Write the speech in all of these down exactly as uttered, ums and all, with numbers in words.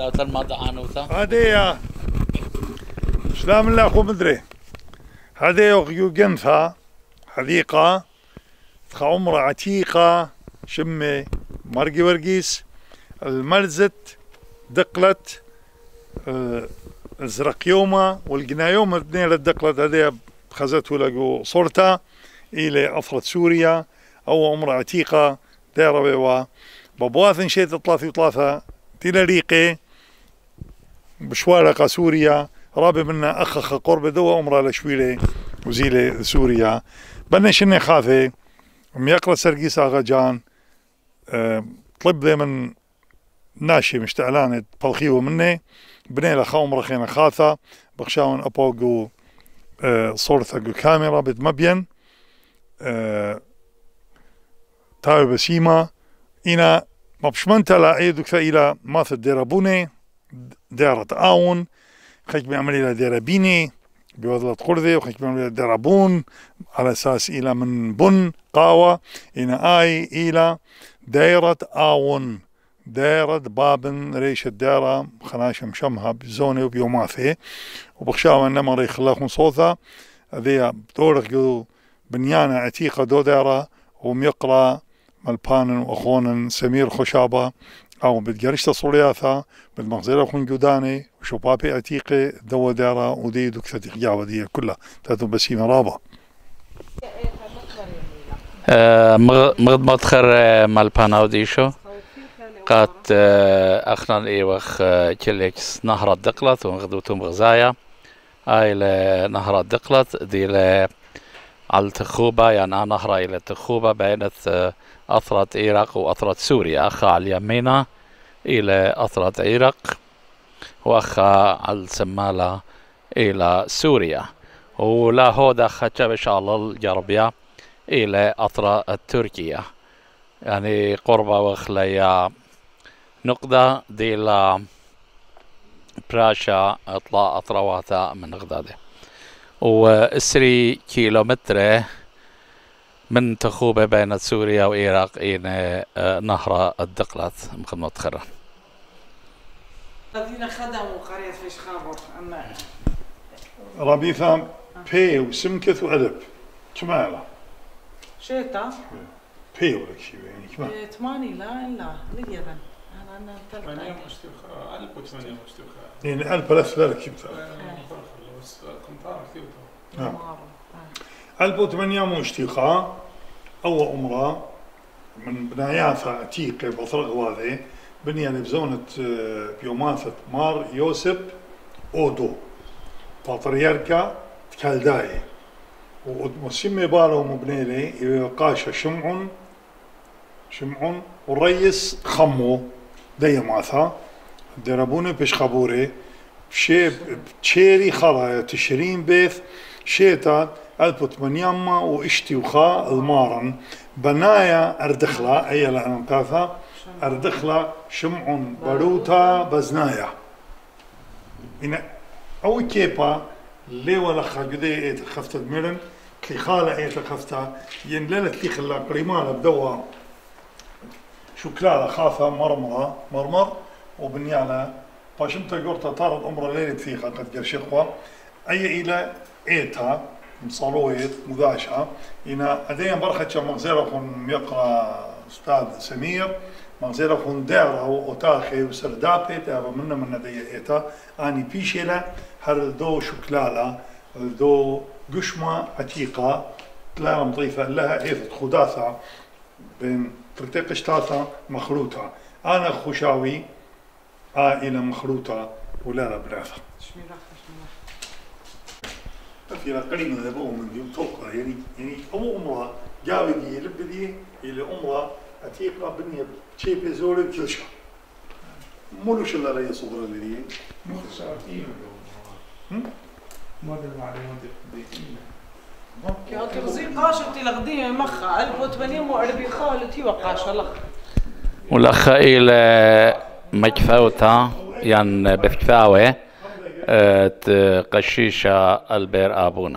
تلمض عنوتا هذه سلام الله أخو مدري هذه يوجنثا حديقة تخا عمرة عتيقة شمي مرقي ورقيس المرزت دقلت الزرقيومة والقنايومة اثنين للدقلت هذه خزته لقوا صورتها إلى أفرد سوريا أو عمرة عتيقة دايرة بيوا ببواثن شيت ثلاثة وثلاثة تيلا ريقي بشوارق سوريا رابي منا أخخ قرب دوا عمرة لشويلة وزيلة سوريا بنا شني خافي ميقرا سرقيس آغاجان أه طلب ذي من ناشي مشتعلانة بلخيوه مني بني لخا عمرة خينا خاثة بخشاون أبوغو أه صورتها جو كاميرا بتمبين أه تاوي بسيمة إنا مبشمنتا لا عيدو كفا إلى ماث الديرابوني ديرة آون خيك بيعمل إلى ديرابيني بوضلة قرذي وخيك بيعمل إلى ديرابون على أساس إلى من بن قاوة إنا آي إلى ديرة آون ديرة بابن ريش الديرة خناش مشمها بزوني وبيوماثي وبخشاوة إنما ريخ الله صوثة ذي بدورك بنيانة عتيقة دو ديرة وميقرأ مالبانن واخونن سمير خشابة او بتجرشت صولياثا بالمغزلة خون جوداني وشبابي عتيقي دو دارا ودي دكتة جاوة دي كلها تاتو بسيمة رابا مغد مدخر مالبانا وديشو قات اخنا ايوخ كليكس نهر الدقلت ومغدوتو مغزايا اي نهر الدقلت دي على التخوبة يعني نهر إلى التخوبة بينت أثرة العراق وأثرة سوريا أخا على اليمينة إلى أثرة العراق وأخا على السمالة إلى سوريا ولا هو دخل إن شاء الله الجربية إلى أثرة التركية يعني قربة وخليا نقطة دي لا براشا اطلاع أثرواتا من غداده وعشرين كيلومتر من تخوبة بين سوريا وإيراق إلى نهر الدقلات مخدمة تخرى. الذين خدموا قرية فيش خابر أما ربيثا بي وسمكث وأدب كمالة شيتا بي ولا شيء يعني كمال ثمانية لا لا ليبن أنا أنا ثمانية مشتوخة ألف وثمانية مشتوخة يعني ألف ثلاث ثلاث كيف نعم ألف وثمانية مشتيخة أو عمرة من بناياتها عتيقة بطرق هذه بنية بزونة بيوماثة مار يوسف أودو بطريركا كالداي وسمي بارو مبنيلي يقاشا شمعون شمعون والريس خمو ديماثا دربوني بيش خبوري شيب تشيري خرايا تشرين بيث شيتا ألف وثمانية وإشتي وخا المارن بنايا أردخلا أي لأن كاثا أردخلا شمعون باروتا بزنايا إن أو كيبا لي ولا خاجدي إيت خفت المرن كي خالة إيت خفتا ين ليلة لي خلا قريمانا بدوا شكلالة خافة مرمرة مرمر وبنيانا فاشمت قرطة طارت أمر ليلة فيها قد قرشقوا أي إلى إيتا مصالويت مذاشة إنا أدين برخة مغزيركم يقرأ أستاذ سمير مغزيركم دارة وأتاخي وسردابي تابا منا من دي إيتا أني بيشيلة هر دو شكلالة دو قشمة عتيقة تلاقى مضيفة لها إيثة خداثة بين ترتيق اشتاثة مخلوطة أنا خشاوي عائلة مخلوطة ولا لا بلاثة. في قريب من ذبوه من دي وتوقع يعني يعني أمو أمرها جاوي دي لب دي إلى أمرها عتيقة بنية شيء بزوري بكلشة. مولوش إلا رأي صغرى اللي دي. مخشاتين. هم؟ ما أدري معلومات دقيقة. يا تغزي قاشتي لغدية مخا ألف وثمانية وأربعين خالتي وقاشة لخ. والأخ إلى مكفاوتا يعني بكفاوة قشيشة البير أبونا.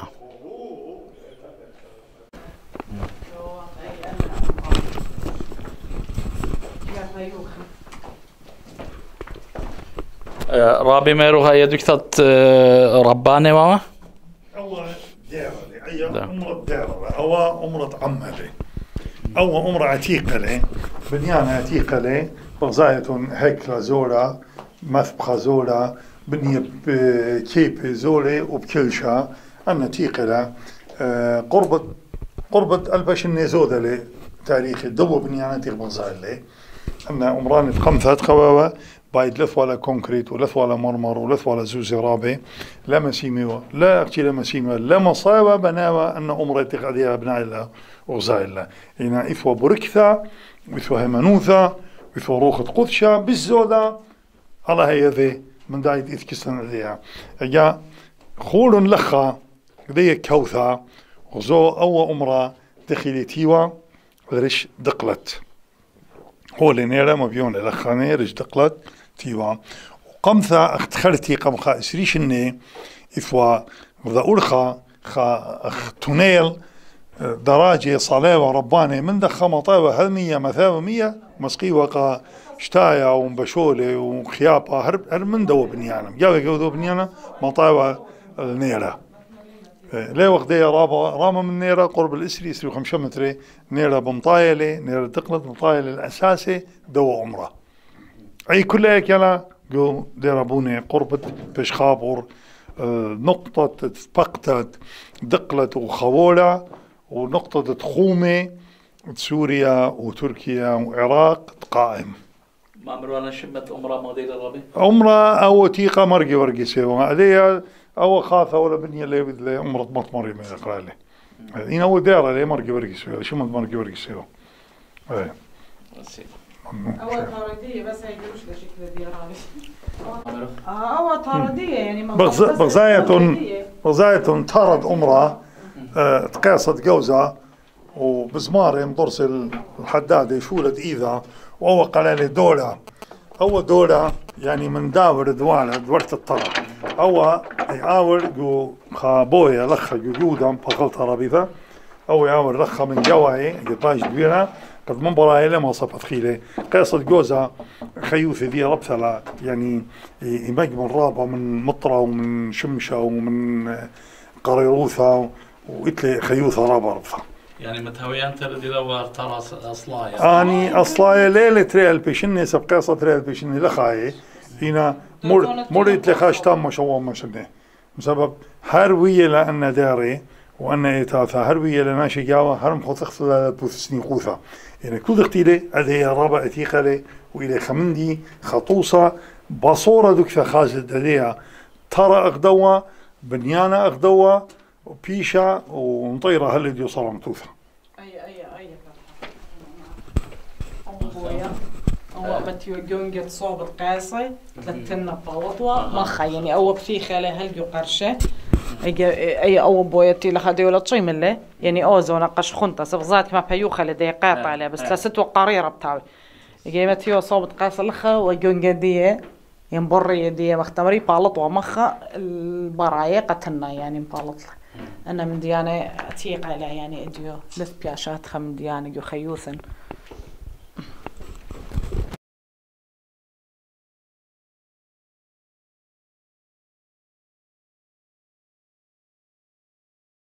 رابي ميرو هاي دكتات رباني ماما أو ديرة أي أمرة ديرة أو أمرة عملة أو أمرة عتيقة له بنيان عتيقة له بغزاية هيكلة زورة مثبخة زورة بنية بكيب زورة وبكلشة أن عتيقة له قربة قربة البش النزودة له تاريخي دبو بنيان عتيق بغزاية له أن أمران خمسة خوابة بايد لث ولا كونكريت ولث ولا مرمر ولث ولا زوزي رابي لا مسيمي لا أختي لا مسيمة لا مصاوى بناوى أن أمر تقعديها بناء الله وغزاء الله هنا إثوى بركثة وإثوى همانوثة وإثوى روخة قدشة بالزودة الله هي من دايد إثكسن عليها أجا خول لخا ذي كوثة وزو أو أمرا دخلي تيوى ورش دقلت هول نيرا مبيون لخاني رش دقلت تيوا وقمثا اختخلتي قمخا اسريشني إفوا وذا أرخا خا اخ تونيل دراجة صلاوة رباني من دخا مطاوة هلمية مثاوة مية مسقي وقا شتايا ومبشولة وخيابة هرب هرب من دو بنيانا جاوة جو دو بنيانا مطاوة النيرة ليه وقت دي رابا راما من نيرة قرب الإسري إسري وخمسة متري نيرة بمطايلة نيرة دقلت مطايلة الأساسي دو عمره أي كلها كلا جو ديرابوني قربة بشخابور نقطة فقطة دقلت وخولة ونقطة تخومة سوريا وتركيا وعراق قائم ما مرونا شمت أمرا مغدير الربي عمرة أو تيقة مرقي ورقي سيوا هذه أو خاثة ولا بنية اللي بدل عمرة مطمري من يقرأ لي هنا هو ديرة اللي مرقي ورقي سيوا شو مرقي ورقي سيوا إيه أول طاردية بس هي جروش لشكل دياراني آه أول طاردية يعني بغزاية بغزاية طرد أمرة تقاصد جوزة وبزمارة مدرس الحدادة شولت إيذا وهو قال لي دولة هو دولة يعني من داور دوالة دورة الطرد هو يعاور جو خابوية لخة جوجودا بخلط ربيثة أو يعاور لخة من جواي قطاج كبيرة قد من براي لما صفت خيله قاصد جوزة خيوث ذي ربثلة يعني يمجمل رابة من مطرة ومن شمشة ومن قريروثة وإتلي خيوثة رابة ربثة يعني متهويان تردي دوار ترى أصلايا أني أصلايا ليلة تريال بيشني سب قاصة تريال بيشني لخاي هنا مر مريت لخاش تام مشوا مشني بسبب هروية لأن داري وأن إتاثا هروية لناشي جاوا هرم خطخ بوثسني خوثا يعني كل اختيلة هذه رابع اتيقالة وإلى خمندي خطوصة بصورة دكثة خازد هذه ترى أغدوا بنيانة أغدوا وبيشا ونطيرة هل دي صار متوثة أي أي أي أبويا هو بتيو جونجت صوب القاصي لتنا باوطوا مخا يعني أو بفيخة له هل قرشة أي أو بويتي لخدي ولا تصيم له يعني أوزو نقش خنطة سبزات ما بيوخة لدي قاطع عليه بس لست وقريرة بتاعي يجي متيو صوب قاص لخا وجونجدية ينبري دي مختمري بالط ومخا البرايا قتلنا يعني بالط أنا من ديانة أتيق على يعني أديو لث بياشات خم ديانة جو خيوثن